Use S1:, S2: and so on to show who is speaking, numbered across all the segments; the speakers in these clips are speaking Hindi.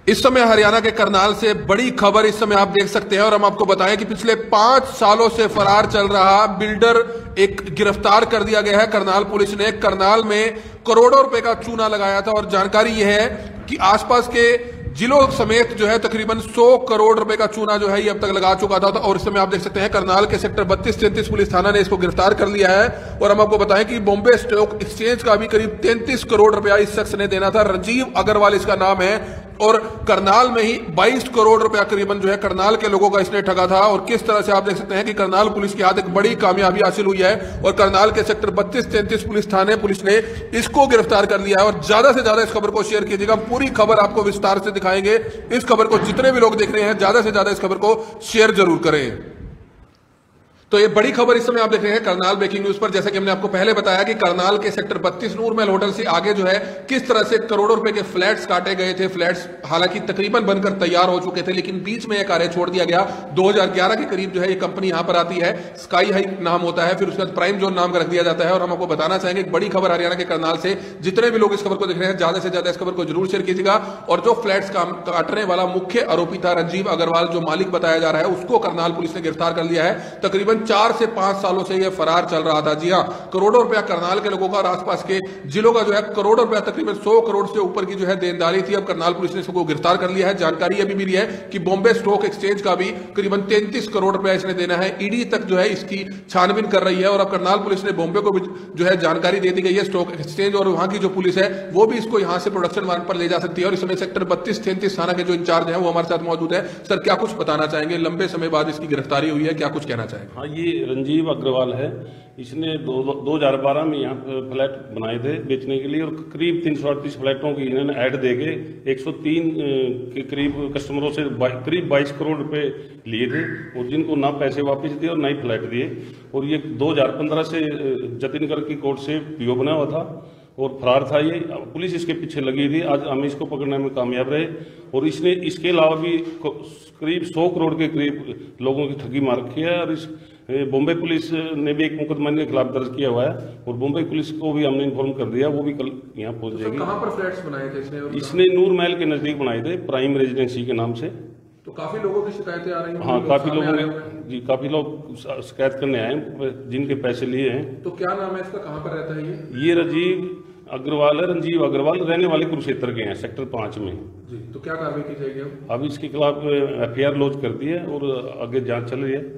S1: इस समय हरियाणा के करनाल से बड़ी खबर इस समय आप देख सकते हैं और हम आपको बताएं कि पिछले 5 सालों से फरार चल रहा बिल्डर एक गिरफ्तार कर दिया गया है। करनाल पुलिस ने करनाल में करोड़ों रुपए का चूना लगाया था और जानकारी यह है कि आसपास के जिलों समेत जो है तकरीबन 100 करोड़ रुपए का चूना जो है ये अब तक लगा चुका था। और इस समय आप देख सकते हैं करनाल के सेक्टर 32-33 पुलिस थाना ने इसको गिरफ्तार कर लिया है। और हम आपको बताएं कि बॉम्बे स्टॉक एक्सचेंज का भी करीब 33 करोड़ रुपया इस शख्स ने देना था। राजीव अग्रवाल इसका नाम है और करनाल में ही 22 करोड़ रुपया करीबन जो है करनाल के लोगों का इसने ठगा था। और किस तरह से आप देख सकते हैं कि करनाल पुलिस के हाथ एक बड़ी कामयाबी हासिल हुई है और करनाल के सेक्टर 32-33 पुलिस थाने पुलिस ने इसको गिरफ्तार कर लिया है। और ज्यादा से ज्यादा इस खबर को शेयर कीजिएगा, पूरी खबर आपको विस्तार से दिखाएंगे। इस खबर को जितने भी लोग देख रहे हैं ज्यादा से ज्यादा इस खबर को शेयर जरूर करें। तो ये बड़ी खबर इस समय आप देख रहे हैं करनाल ब्रेकिंग न्यूज पर। जैसा कि हमने आपको पहले बताया कि करनाल के सेक्टर 32 नूर महल होटल से आगे जो है किस तरह से करोड़ों रुपए के फ्लैट्स काटे गए थे। फ्लैट्स हालांकि तकरीबन बनकर तैयार हो चुके थे, लेकिन बीच में यह कार्य छोड़ दिया गया। 2011 के करीब जो है ये कंपनी यहां पर आती है, स्काई हाई नाम होता है, फिर उसके बाद प्राइम जोन नाम का रख दिया जाता है। और हम आपको बताना चाहेंगे एक बड़ी खबर हरियाणा के करनाल से। जितने भी लोग इस खबर को देख रहे हैं ज्यादा से ज्यादा इस खबर को जरूर शेयर कीजिएगा। और जो फ्लैट्स काटने वाला मुख्य आरोपी था राजीव अग्रवाल, जो मालिक बताया जा रहा है, उसको करनाल पुलिस ने गिरफ्तार कर लिया है। तकरीबन 4 से 5 सालों से यह फरार चल रहा था। जी हां, करोड़ों रुपया करनाल के लोगों का और आसपास के जिलों का जो है करोड़ों रुपया, तकरीबन 100 करोड़ से ऊपर की जो है देनदारी थी। अब करनाल पुलिस ने इसको गिरफ्तार कर लिया है। जानकारी अभी मिली है कि बॉम्बे स्टॉक एक्सचेंज का भी करीबन 33 करोड़ रुपया इसने देना है। ईडी तक जो है इसकी छानबीन कर रही है और अब करनाल पुलिस ने बॉम्बे को भी जो है जानकारी दे दी गई है स्टॉक एक्सचेंज, और वहां की जो पुलिस है वो भी इसको यहां से प्रोडक्शन मार्ग पर ले जा सकती है। और इस समय सेक्टर 32-33 थाना के जो इंचार्ज है वो हमारे साथ मौजूद है। सर, क्या कुछ बताना चाहेंगे? लंबे समय बाद इसकी गिरफ्तारी हुई है, क्या कुछ कहना चाहेंगे?
S2: हाँ, ये रंजीव अग्रवाल है। इसने 2012 में यहाँ फ्लैट बनाए थे बेचने के लिए और करीब 338 फ्लैटों की इन्होंने ऐड देके 103 के करीब कस्टमरों से करीब 22 करोड़ रुपए लिए थे और जिनको ना पैसे वापस दिए और ना ही फ्लैट दिए। और ये 2015 से जतिन कर की कोर्ट से पीओ बना हुआ था और फरार था। ये पुलिस इसके पीछे लगी थी। आज हम इसको पकड़ने में कामयाब रहे और इसने इसके अलावा भी करीब 100 करोड़ के करीब लोगों की ठगी मार रखी है। और इस बॉम्बे पुलिस ने भी एक मुकदमा के खिलाफ दर्ज किया हुआ है और बॉम्बे पुलिस को भी हमने इन्फॉर्म कर दिया, वो भी कल यहाँ पहुंच जाएगी।
S1: कहाँ पर फ्लैट्स बनाए थे
S2: इसने नूर महल के नजदीक बनाए थे, प्राइम रेजिडेंसी के नाम से।
S1: तो काफी लोगों की शिकायतें आ रही हैं।
S2: हाँ, काफी लोगों ने जी काफी लोग शिकायत करने आए जिनके पैसे लिए हैं।
S1: तो क्या नाम है इसका, कहाँ पर रहता है
S2: ये राजीव अग्रवाल है। रंजीव अग्रवाल रहने वाले कुरुक्षेत्र के हैं, सेक्टर 5 में
S1: जी। तो क्या कार्रवाई की जाएगी?
S2: अब इसके खिलाफ FIR लॉन्च कर दी है और आगे जांच चल रही है।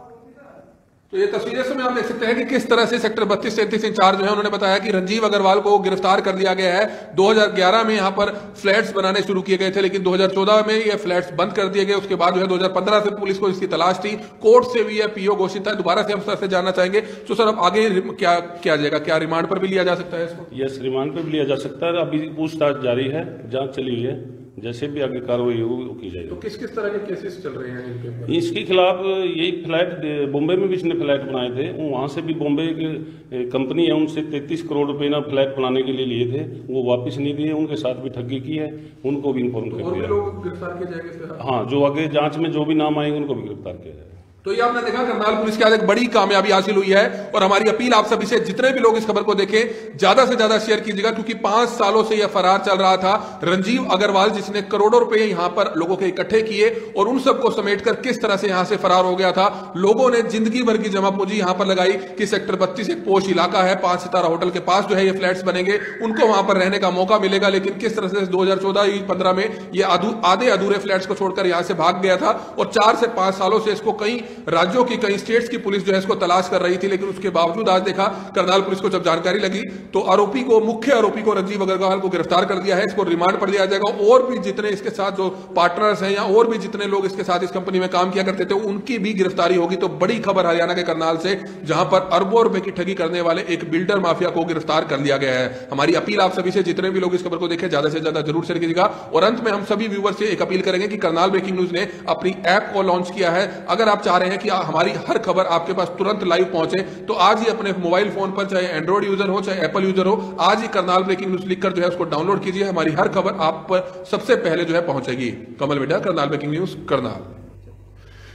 S1: तो ये तस्वीरें में आप देख सकते हैं कि किस तरह से सेक्टर 32-33 इंचार्ज जो है उन्होंने बताया कि राजीव अग्रवाल को गिरफ्तार कर लिया गया है। 2011 में यहां पर फ्लैट्स बनाने शुरू किए गए थे, लेकिन 2014 में ये फ्लैट्स बंद कर दिए गए। उसके बाद जो है 2015 से पुलिस को इसकी तलाश थी, कोर्ट से भी यह पीओ घोषित है। दोबारा से हम सर से जानना चाहेंगे, तो सर अब आगे क्या किया जाएगा? क्या रिमांड पर भी लिया जा सकता है इसको?
S2: यस, रिमांड पर भी लिया जा सकता है। अभी पूछताछ जारी है, जांच चली हुई है, जैसे भी आगे कार्रवाई होगी वो की जाएगी।
S1: तो किस किस तरह के केसेस चल रहे हैं इनके ऊपर?
S2: इसके खिलाफ यही फ्लैट बॉम्बे में भी इसने फ्लैट बनाए थे, वहाँ से भी बॉम्बे एक कंपनी है उनसे 33 करोड़ रुपए ना फ्लैट बनाने के लिए लिए थे, वो वापस नहीं दिए। उनके साथ भी ठगी की है, उनको भी इन्फॉर्म कर दिया।
S1: लोग गिरफ्तार किए जाएंगे?
S2: हाँ, जो आगे जांच में जो भी नाम आएंगे उनको भी गिरफ्तार किया जाएगा।
S1: तो ये आपने देखा करनाल पुलिस के आज एक बड़ी कामयाबी हासिल हुई है। और हमारी अपील आप सभी से, जितने भी लोग इस खबर को देखें ज्यादा से ज्यादा शेयर कीजिएगा, क्योंकि 5 सालों से यह फरार चल रहा था राजीव अग्रवाल, जिसने करोड़ों रुपए यहां पर लोगों के इकट्ठे किए और उन सबको समेटकर किस तरह से यहां से फरार हो गया था। लोगों ने जिंदगी भर की जमा पूंजी यहां पर लगाई कि सेक्टर 32 एक पोश इलाका है, 5 सितारा होटल के पास जो है ये फ्लैट्स बनेंगे, उनको वहां पर रहने का मौका मिलेगा। लेकिन किस तरह से 2014-15 में ये आधे अधूरे फ्लैट्स को छोड़कर यहां से भाग गया था। और 4 से 5 सालों से इसको कई राज्यों की, स्टेट्स की पुलिस जो है इसको तलाश कर रही थी। लेकिन उसके बावजूद आज देखा करनाल पुलिस को जब जानकारी लगी तो आरोपी को, मुख्य आरोपी को राजीव अग्रवाल को गिरफ्तार कर दिया है। इसको रिमांड पर लिया जाएगा। और भी जितने इसके साथ जो पार्टनर्स हैं या और भी जितने लोग इसके साथ इस कंपनी में काम किया करते थे उनकी भी गिरफ्तारी होगी। तो बड़ी खबर हरियाणा के करनाल से, जहां पर अरबों रुपए की ठगी करने वाले एक बिल्डर माफिया को गिरफ्तार कर लिया गया है। हमारी अपील आप सभी से, जितने भी लोग इस खबर को देखें ज्यादा से ज्यादा जरूर शेयर कीजिएगा। और अंत में हम सभी व्यूअर से एक अपील करेंगे कि करनाल ब्रेकिंग न्यूज ने अपनी ऐप को लॉन्च किया है। अगर आप चाह रहे हैं कि हमारी हर खबर आपके पास तुरंत लाइव पहुंचे तो आज ही अपने मोबाइल फोन पर, चाहे एंड्रॉइड यूजर हो चाहे एप्पल यूजर हो, आज ही करनाल ब्रेकिंग न्यूज लिखकर जो है उसको डाउनलोड कीजिए। हमारी हर खबर आप पर सबसे पहले जो है पहुंचेगी। कमल बेटा, करनाल ब्रेकिंग न्यूज, करनाल।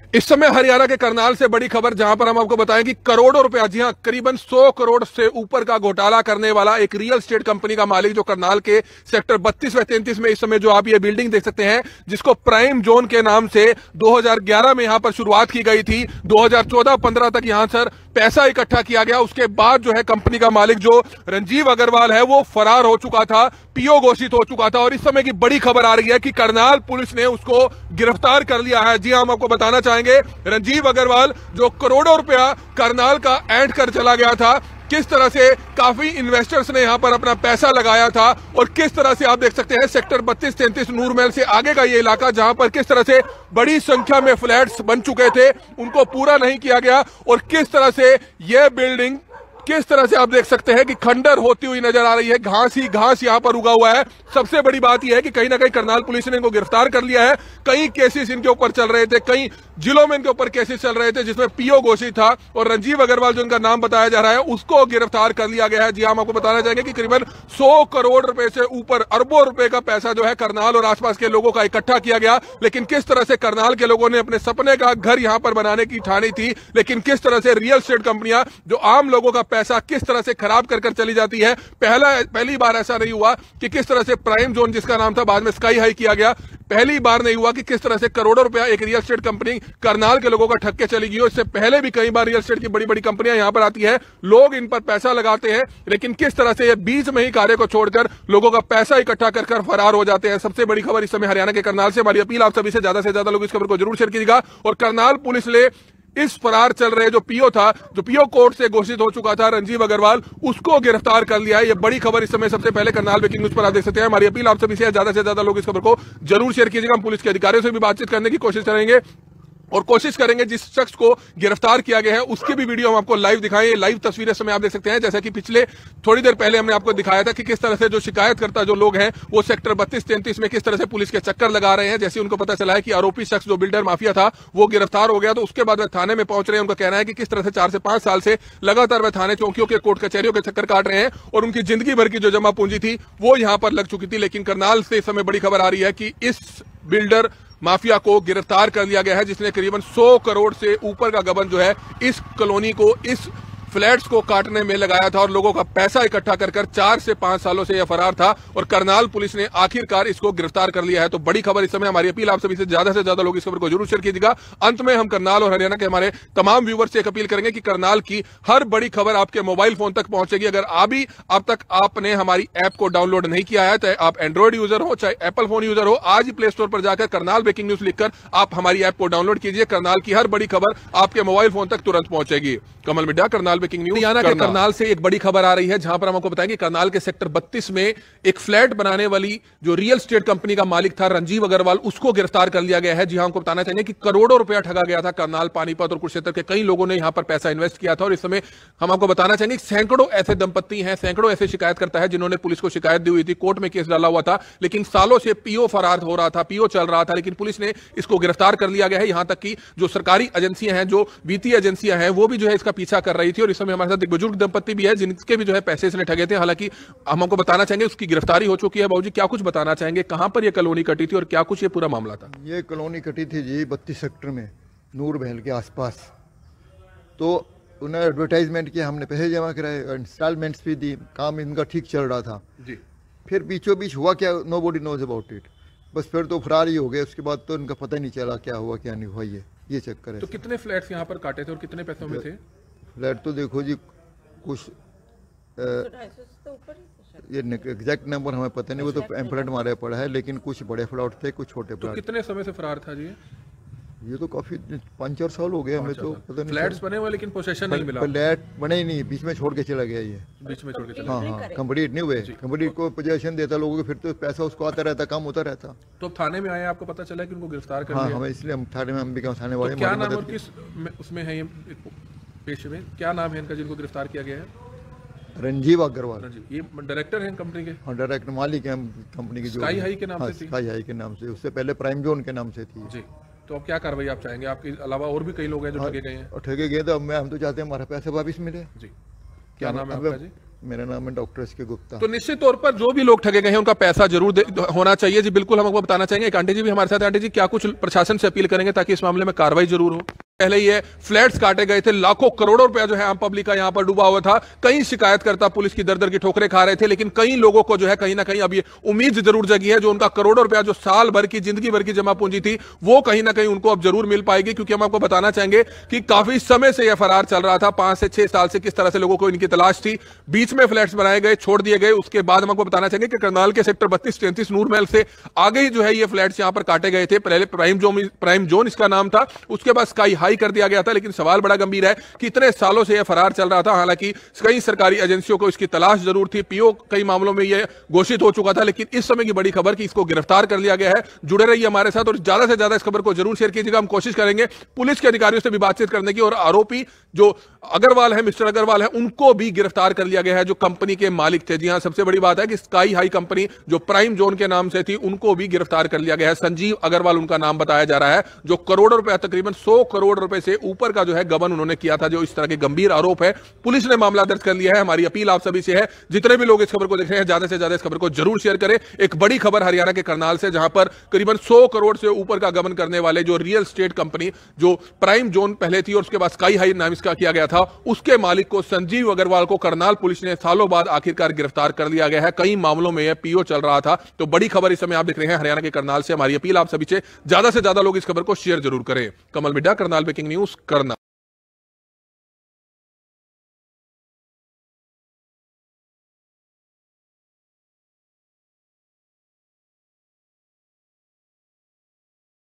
S1: इस समय हरियाणा के करनाल से बड़ी खबर, जहां पर हम आपको बताएं कि करोड़ों रुपया, जी हां, करीबन 100 करोड़ से ऊपर का घोटाला करने वाला एक रियल एस्टेट कंपनी का मालिक, जो करनाल के सेक्टर 32 व 33 में इस समय जो आप ये बिल्डिंग देख सकते हैं, जिसको प्राइम जोन के नाम से 2011 में यहां पर शुरुआत की गई थी। 2014-15 तक यहां सर पैसा इकट्ठा किया गया। उसके बाद जो है कंपनी का मालिक जो रंजीव अग्रवाल है वो फरार हो चुका था, पीओ घोषित हो चुका था, और इस समय की बड़ी खबर आ रही है कि करनाल पुलिस ने उसको गिरफ्तार कर लिया है। जी हां, हम आपको बताना चाहेंगे, रंजीव अग्रवाल जो करोड़ों रुपया करनाल का ऐंठ कर चला गया था, किस तरह से काफी इन्वेस्टर्स ने यहां पर अपना पैसा लगाया था, और किस तरह से आप देख सकते हैं सेक्टर 32-33 नूरमहल से आगे का ये इलाका, जहां पर किस तरह से बड़ी संख्या में फ्लैट्स बन चुके थे, उनको पूरा नहीं किया गया, और किस तरह से यह बिल्डिंग, किस तरह से आप देख सकते हैं कि खंडर होती हुई नजर आ रही है, घास ही घास यहां पर उगा हुआ है। सबसे बड़ी बात यह है कि कहीं ना कहीं करनाल पुलिस ने इनको गिरफ्तार कर लिया है। कई केसेस इनके ऊपर चल रहे थे, कई जिलों में इनके ऊपर केसेस चल रहे थे, जिसमें पीओ घोषित था, और रंजीव अग्रवाल जो इनका नाम बताया जा रहा है उसको गिरफ्तार कर लिया गया है। जी हम आपको बताना चाहेंगे कि करीबन 100 करोड़ रुपए से ऊपर, अरबों रुपए का पैसा जो है करनाल और आसपास के लोगों का इकट्ठा किया गया। लेकिन किस तरह से करनाल के लोगों ने अपने सपने का घर यहां पर बनाने की ठानी थी, लेकिन किस तरह से रियल एस्टेट कंपनियां जो आम लोगों का पैसा किस तरह से खराब कर चली जाती है। पहली बार ऐसा नहीं हुआ कि किस तरह से प्राइम जोन, जिसका नाम था बाद में स्काई हाई किया गया, पहली बार नहीं हुआ कि किस तरह से करोड़ों रुपया एक रियल एस्टेट कंपनी करनाल के लोगों का ठग के चली गई। इससे पहले भी कई बार रियल एस्टेट की बड़ी बड़ी कंपनियां यहां पर आती है, लोग इन पर पैसा लगाते हैं, लेकिन किस तरह से ये बीच में ही कार्य को छोड़कर लोगों का पैसा इकट्ठा कर फरार हो जाते हैं। सबसे बड़ी खबर इस समय हरियाणा के करनाल से। हमारी अपील आप सभी से ज्यादा लोग इस खबर को जरूर शेयर कीजिएगा। और करनाल पुलिस ने इस फरार चल रहे जो पीओ था, जो पीओ कोर्ट से घोषित हो चुका था, रंजीव अग्रवाल, उसको गिरफ्तार कर लिया है। ये बड़ी खबर इस समय सबसे पहले करनाल ब्रेकिंग न्यूज पर आप देख सकते हैं। हमारी अपील आप सभी से ज्यादा लोग इस खबर को जरूर शेयर कीजिएगा। हम पुलिस के अधिकारियों से भी बातचीत करने की कोशिश करेंगे, और कोशिश करेंगे जिस शख्स को गिरफ्तार किया गया है उसकी भी वीडियो हम आपको लाइव दिखाएं। लाइव तस्वीरें समय आप देख सकते हैं, जैसा कि पिछले थोड़ी देर पहले हमने आपको दिखाया था कि किस तरह से जो शिकायतकर्ता जो लोग हैं वो सेक्टर 32-33 में किस तरह से पुलिस के चक्कर लगा रहे हैं। जैसे उनको पता चला है कि आरोपी शख्स जो बिल्डर माफिया था वो गिरफ्तार हो गया, तो उसके बाद वे थाने में पहुंच रहे हैं। उनका कहना है कि किस तरह से 4 से 5 साल से लगातार वे थाने चौकियों के, कोर्ट कचहरियों के चक्कर काट रहे हैं, और उनकी जिंदगी भर की जो जमा पूंजी थी वो यहां पर लग चुकी थी। लेकिन करनाल से इस समय बड़ी खबर आ रही है कि इस बिल्डर माफिया को गिरफ्तार कर लिया गया है, जिसने करीबन 100 करोड़ से ऊपर का गबन जो है इस कॉलोनी को, इस फ्लैट्स को काटने में लगाया था, और लोगों का पैसा इकट्ठा कर 4 से 5 सालों से यह फरार था, और करनाल पुलिस ने आखिरकार इसको गिरफ्तार कर लिया है। तो बड़ी खबर इस समय। हमारी अपील आप सभी से ज्यादा लोग इस खबर को जरूर शेयर कीजिएगा। अंत में हम करनाल और हरियाणा के हमारे तमाम व्यूवर्स से एक अपील करेंगे कि करनाल की हर बड़ी खबर आपके मोबाइल फोन तक पहुंचेगी। अगर अब तक आपने हमारी ऐप को डाउनलोड नहीं किया है, चाहे आप एंड्रॉइड यूजर हो चाहे एप्पल फोन यूजर हो, आज ही प्ले स्टोर पर जाकर करनाल ब्रेकिंग न्यूज लिखकर आप हमारी ऐप को डाउनलोड कीजिए। करनाल की हर बड़ी खबर आपके मोबाइल फोन तक तुरंत पहुंचेगी। Kamal Midda, Karnal breaking news. हरियाणा के करनाल से एक बड़ी खबर आ रही है, जहां पर हम आपको बताएंगे करनाल के सेक्टर 32 में एक फ्लैट बनाने वाली जो रियल एस्टेट कंपनी का मालिक था रंजीव अग्रवाल, उसको गिरफ्तार कर लिया गया है। जी हां, हमको बताना चाहिए कि करोड़ों रुपया ठगा गया था। करनाल, पानीपत और कुरुक्षेत्र के कई लोगों ने यहां पर पैसा इन्वेस्ट किया था, और इस समय हम आपको बताना चाहेंगे सैकड़ों ऐसे दंपत्ति हैं, सैकड़ों ऐसे शिकायतकर्ता है जिन्होंने पुलिस को शिकायत दी हुई थी, कोर्ट में केस डाला हुआ था, लेकिन सालों से पीओ फरार हो रहा था, पीओ चल रहा था, लेकिन पुलिस ने इसको गिरफ्तार कर लिया गया है। यहां तक कि जो सरकारी एजेंसियां हैं, जो वित्तीय एजेंसियां हैं, वो भी जो है इसका पीछा कर रही थी। और इस समय हमारे साथ एक बुजुर्ग दंपत्ति भी है जिनके भी जो है पैसे इसने ठगे थे। हालांकि हम आपको बताना चाहेंगे उसकी गिरफ्तारी हो चुकी है। बाबूजी, क्या कुछ बताना चाहेंगे, कहां पर यह कॉलोनी कटी थी और क्या कुछ ये पूरा मामला था?
S3: ये कॉलोनी कटी थी जी 32 सेक्टर में, नूरमहल के आसपास। तो उन्हें एडवर्टाइजमेंट किया, हमने पैसे जमा कराए, इंस्टॉलमेंट्स भी दी, काम इनका ठीक चल रहा था जी। फिर बीचों बीच हुआ क्या, नोबडी नोज अबाउट इट। बस फिर तो फरार ही हो गए। उसके बाद तो उनका पता नहीं चला क्या हुआ क्या नहीं हुआ। ये चक्कर है।
S1: तो कितने फ्लैट्स यहाँ पर काटे थे और कितने पैसों में थे?
S3: फ्लैट तो देखो जी, कुछ ये एग्जैक्ट नंबर हमें पता नहीं, वो तो एम्पलेट मारे पड़ा है, लेकिन कुछ बड़े फ्लैट थे, कुछ छोटे फ्लैट।
S1: तो कितने समय से फरार था जी?
S3: ये तो काफी 5-4 साल हो गए, हमें तो पता नहीं।
S1: फ्लैट्स बने हुए लेकिन पोजीशन नहीं मिला।
S3: फ्लैट बने ही नहीं, बीच में छोड़ के चला गया। ये
S1: बीच में छोड़ के चला।
S3: हाँ, कंप्लीट नहीं हुए। कंप्लीट को पोजीशन देता लोगों को, फिर तो पैसा उसको आता रहता, कम होता रहता।
S1: तो अब थाने में आए, आपको पता चला कि उनको गिरफ्तार कर लिया?
S3: हाँ, हमें इसलिए हम थाने में, हम भी थाने वाले।
S1: क्या नाम और किस उसमें है ये पेशे में, क्या नाम है इनका जिनको गिरफ्तार किया गया है?
S3: रंजीव अग्रवाल।
S1: ये डायरेक्टर हैं कंपनी के?
S3: हाँ, डायरेक्टर मालिक है कंपनी के।
S1: स्काई हाई के नाम से थी?
S3: स्काई हाई के नाम से, उससे पहले प्राइम जोन के नाम से थी
S1: जी। तो अब क्या कार्रवाई आप चाहेंगे? आपके अलावा और भी कई लोग हैं जो ठगे गए हैं?
S3: ठगे गए, तो हम तो चाहते हैं हमारा पैसा वापस मिले जी।
S1: क्या नाम है आपका जी?
S3: मेरा नाम है डॉक्टर एस के गुप्ता।
S1: तो निश्चित तौर पर जो भी लोग ठगे गए हैं उनका पैसा जरूर होना चाहिए जी, बिल्कुल हम आपको बताना चाहेंगे। एक आंटी जी भी हमारे साथ। आंटी जी, क्या कुछ प्रशासन से अपील करेंगे ताकि इस मामले में कार्रवाई जरूर हो? पहले ये फ्लैट्स काटे गए थे, लाखों करोड़ों रुपया जो है आम पब्लिक का यहां पर डूबा हुआ था। कई शिकायतकर्ता पुलिस की दर-दर की ठोकरें खा रहे थे, लेकिन कई लोगों को जो है कहीं ना कहीं अब ये उम्मीद जरूर जगी है, जो उनका करोड़ों रुपया जो साल भर की जिंदगी भर की जमा पूंजी थी वो कहीं ना कहीं उनको अब जरूर मिल पाएगी। क्योंकि हम आपको बताना चाहेंगे कि काफी समय से यह फरार चल रहा था, 5 से 6 साल से किस तरह से लोगों को इनकी तलाश थी। बीच में फ्लैट्स बनाए गए, छोड़ दिए गए। उसके बाद हम आपको बताना चाहेंगे कि करनाल के सेक्टर 32-33 नूर महल से आगे ही जो है ये फ्लैट्स यहां पर काटे गए थे। पहले प्राइम जोन इसका नाम था, उसके बाद स्काई हाई कर दिया गया था। लेकिन सवाल बड़ा गंभीर है कि इतने सालों से यह फरार चल रहा था। हालांकि कई सरकारी एजेंसियों को इसकी तलाश जरूर थी, पीओ कई मामलों में यह घोषित हो चुका था। लेकिन इस समय की बड़ी खबर कि इसको गिरफ्तार कर लिया गया है। जुड़े रहिए हमारे साथ और ज्यादा से ज्यादा इस खबर को जरूर शेयर कीजिएगा। हम कोशिश करेंगे पुलिस के अधिकारियों से भी बातचीत करने की, और आरोपी जो अग्रवाल है, मिस्टर अग्रवाल है, उनको भी गिरफ्तार कर लिया गया है, जो कंपनी के मालिक थे। जी हां, सबसे बड़ी बात है कि स्काई हाई कंपनी जो प्राइम जोन के नाम से थी उनको भी गिरफ्तार कर लिया गया है। संजीव अग्रवाल उनका नाम बताया जा रहा है, जो करोड़ों रुपए, तकरीबन 100 करोड़ रुपए से ऊपर का जो है गबन उन्होंने किया था। जो इस तरह के गंभीर आरोप है, पुलिस ने मामला दर्ज कर लिया है। हमारी अपील आप सभी से है, जितने भी लोग इस खबर को देख रहे हैं ज्यादा से ज्यादा इस खबर को जरूर शेयर करें। एक बड़ी खबर हरियाणा के करनाल से, जहां पर करीबन 100 करोड़ से ऊपर का गबन करने वाले जो रियल स्टेट कंपनी जो प्राइम जोन पहले थी और उसके बाद स्काई हाई नाम इसका किया गया था, उसके मालिक को संजीव अग्रवाल को करनाल पुलिस ने सालों बाद आखिरकार गिरफ्तार कर लिया गया है। कई मामलों में यह पीओ चल रहा था। तो बड़ी खबर इस समय आप देख रहे हैं हरियाणा के करनाल से। हमारी अपील आप सभी से ज्यादा लोग इस खबर को शेयर जरूर करें। Kamal Midda, Karnal breaking news, Karnal.